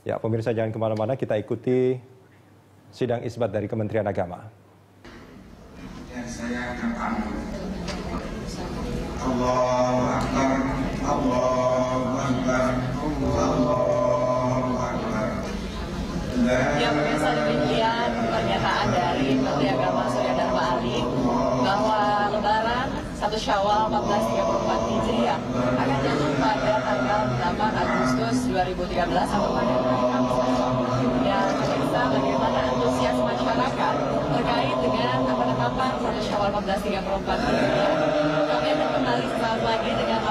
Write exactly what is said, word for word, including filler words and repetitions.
Ya, pemirsa jangan kemana-mana, kita ikuti sidang isbat dari Kementerian Agama. Dan saya akan Allahu Akbar, Allahu Akbar, Allahu Akbar. Ya, pemirsa, demikian pernyataan dari Menteri Agama Surya Dharma Ali bahwa Lebaran satu Syawal seribu empat ratus tiga puluh empat Hijriah akan jatuh pada tanggal delapan Agustus dua ribu tiga belas atau pada hari Kamis. Dan pemirsa, bagaimana antusias masyarakat terkait dengan penetapan satu Syawal seribu empat ratus tiga puluh empat Hijriah. Kami akan kembali sesaat lagi dengan